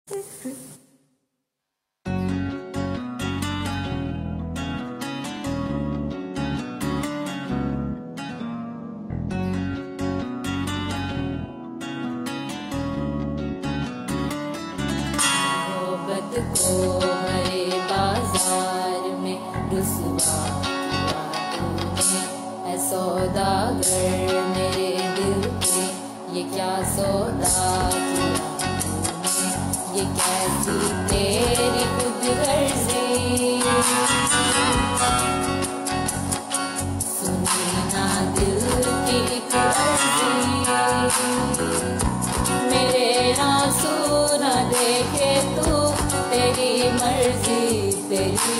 को हरे बाजार में रुसवा किया तूने, है सौदागर मेरे दिल के, ये क्या सौदा किया तूने, ये कैसी तेरी खुद गर्जी, सुनी ना दिल की एक अर्जी, मेरे आंसू न देखे तू, तेरी मर्जी तेरी